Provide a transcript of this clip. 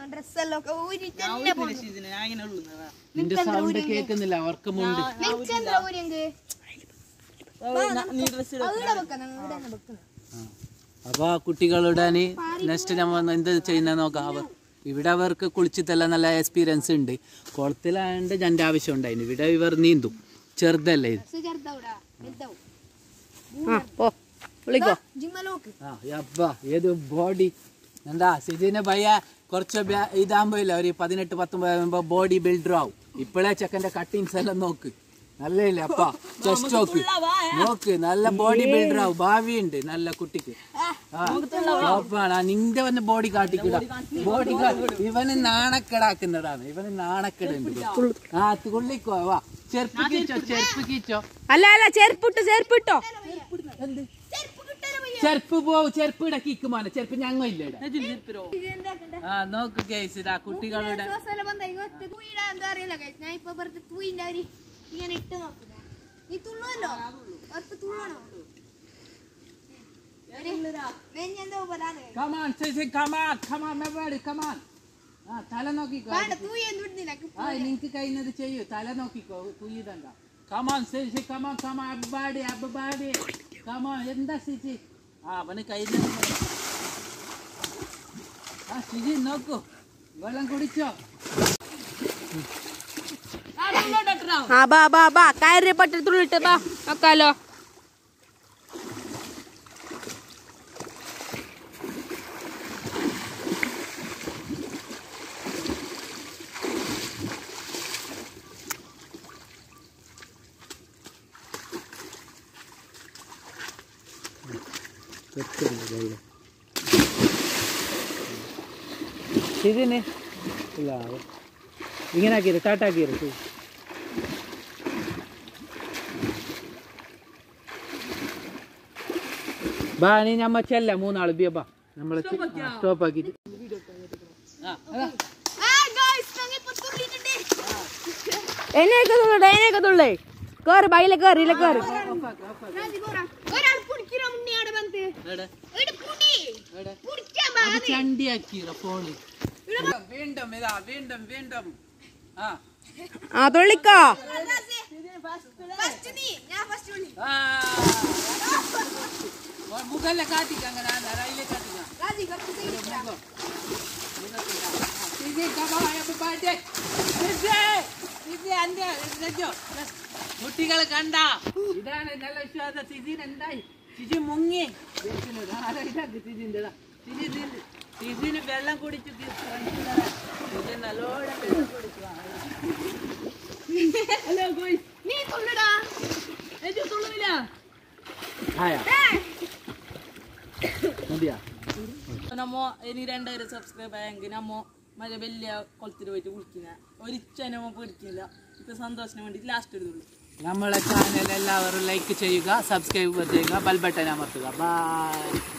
നിന്റെ സൗണ്ട് കേൾക്കുന്നില്ല അവർക്ക് മുണ്ട് അപ്പൊ കുട്ടികളുടെ നെക്സ്റ്റ് നമ്മൾ എന്ത് ചെയ്യുന്ന നോക്കാം. ഇവിടെ അവർക്ക് കുളിച്ചിട്ടെല്ലാം നല്ല എക്സ്പീരിയൻസ് ഉണ്ട്. കുളത്തിലായതുകൊണ്ട് എൻ്റെ ആവശ്യം ഉണ്ടായിരുന്നു. ഇവിടെ ഇവർ നീന്തും, ചെറുതല്ലേ ഇത്. ഏത് ബോഡി എന്താ സിജിനെ ഭയ കുറച്ച് ഇതാകുമ്പോ ഇല്ല ഒരു 18-19 ബോഡി ബിൽഡർ ആവും. ഇപ്പോഴേ ചെക്കൻ്റെ കട്ടിങ്സ് എല്ലാം നോക്ക് നല്ല ഇല്ല അപ്പ ചെസ്റ്റ് നോക്ക് നല്ല ബോഡി ബിൽഡർ ആവും. ഭാവിയുണ്ട് നല്ല കുട്ടിക്ക്. നിന്റെ വന്ന് ബോഡി കാട്ടിക്കിട ബോഡി ഇവന് നാണക്കെടാക്കുന്നതാണ്. ഇവന് നാണക്കെടുണ്ട്. തുള്ളിക്കോ വാ ചെരുപ്പ് കീച്ചോ അല്ല അല്ല ചെരുപ്പിട്ടോ ചെരുപ്പ് പോവും. ചെരുപ്പ് ഇടക്കിക്ക് മോനെ ചെരുപ്പ് ഞങ്ങ ഇല്ല. നോക്ക് കേസ് ഇതാ കുട്ടികളുടെ തല നോക്കിക്കോ. നിങ്ങക്ക് കഴിയുന്നത് ചെയ്യൂ. തല നോക്കിക്കോ കുയ്യതണ്ട. എന്താ സിജി അവന് കഴിഞ്ഞ സിജി നോക്കൂ വെള്ളം കുടിച്ചോ. കയറി പട്ടി തുള്ളിട്ട് ബാ നോക്കാലോ. ഇതിന് ഇല്ല ഇങ്ങനെ ആക്കിയത് ടാട്ടാക്കിയത്. ബാ നീ നമ്മ ചെല്ല മൂന്നാള് ബിയ ബാ നമ്മള് സ്റ്റോപ്പ് ആക്കിട്ട് കേറ് ബൈലെ കേറില്ല കേറ്. ചണ്ടിയാക്കിയ ഫോണ് വീണ്ടും ഇതാ വീണ്ടും വീണ്ടും തുള്ളിക്കോ. മുഖല്ല കാട്ടിക്ക അങ്ങനെ റൈലെ കുട്ടികളെ കണ്ട ഇതാണ് നല്ല വിശ്വാസം. സിജിൻ എന്തായി സിജി മുങ്ങി സിജിന് വെള്ളം കുടിച്ചു നല്ലോണം വെള്ളം കുടിച്ചു. നമ്മ ഇനി 2000 സബ്സ്ക്രൈബ് ആയെങ്കിൽ നമ്മ മറ്റേ വലിയ കുളത്തിൽ പോയിട്ട് കുളിക്കുന്ന ഒരിച്ച നമ്മ പിടിക്കില്ല. ഇപ്പൊ സന്തോഷത്തിന് വേണ്ടി ലാസ്റ്റ് എടുത്തുള്ളൂ. നമ്മളെ ചാനൽ എല്ലാവരും ലൈക്ക് ചെയ്യുക, സബ്സ്ക്രൈബ് ചെയ്യുക, ബെൽ ബട്ടൺ അമർത്തുക. ബൈ.